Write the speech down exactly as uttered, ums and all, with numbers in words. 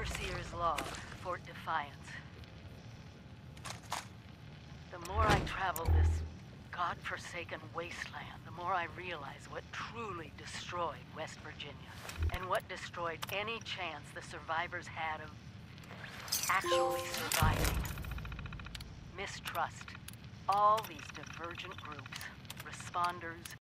Overseer's Log, Fort Defiance. The more I travel this godforsaken wasteland, the more I realize what truly destroyed West Virginia, and what destroyed any chance the survivors had of actually surviving. Mistrust. All these divergent groups, responders,